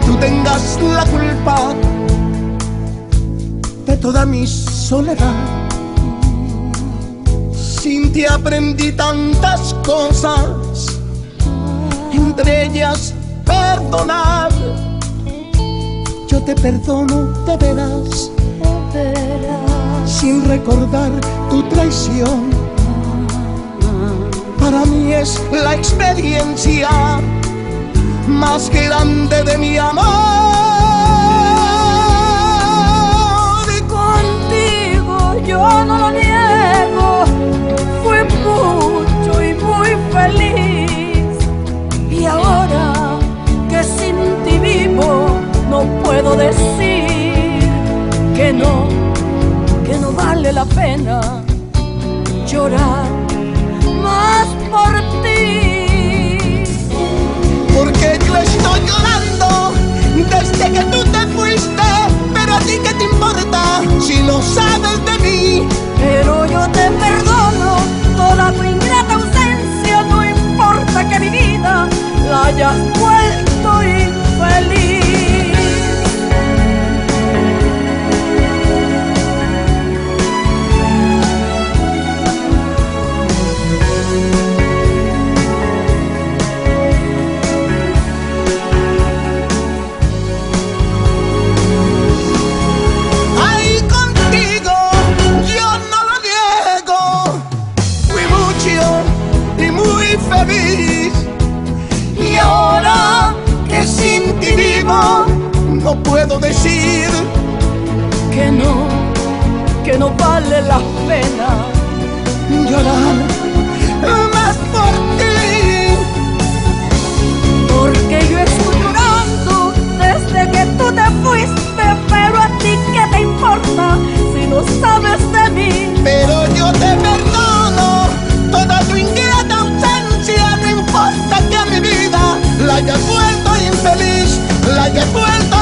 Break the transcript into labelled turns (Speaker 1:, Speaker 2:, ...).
Speaker 1: tú tengas la culpa de toda mi soledad. Sin ti aprendí tantas cosas, entre ellas perdonar. Yo te perdono de veras, sin recordar tu traición. Para mí es la experiencia más grande de mi amor.
Speaker 2: Y contigo yo no lo niego, fue mucho y muy feliz. Y ahora que sin ti vivo, no puedo decir que no vale la pena llorar más por ti.
Speaker 1: Porque yo estoy llorando desde que tú te fuiste, pero a ti qué te importa si no sabes de mí.
Speaker 2: Pero yo te perdono toda tu ingrata ausencia, no importa que mi vida la hayas vuelto infeliz.
Speaker 1: Y ahora que sin ti vivo, no puedo decir
Speaker 2: que no vale la pena
Speaker 1: llorar más por ti.
Speaker 2: Porque yo estoy llorando desde que tú te fuiste, pero a ti qué te importa si no sabes de mí.
Speaker 1: Pero yo te perdono toda tu ingrata ausencia, no importa que mi vida la hayas vuelto infeliz, la hayas vuelto